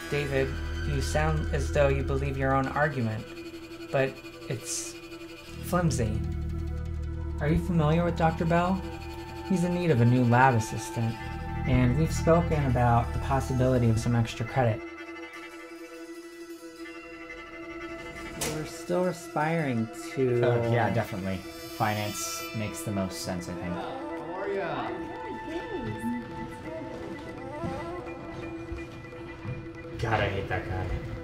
David, you sound as though you believe your own argument, but it's flimsy. Are you familiar with Dr. Bell? He's in need of a new lab assistant, and we've spoken about the possibility of some extra credit. We're still aspiring to... Oh, yeah, definitely. Finance makes the most sense, I think. How are ya? God, I hate that guy.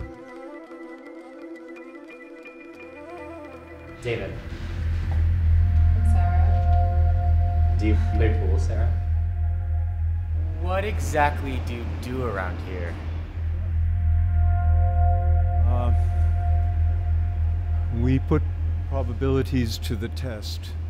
David. Sarah. Do you play pool, Sarah? What exactly do you do around here? We put probabilities to the test.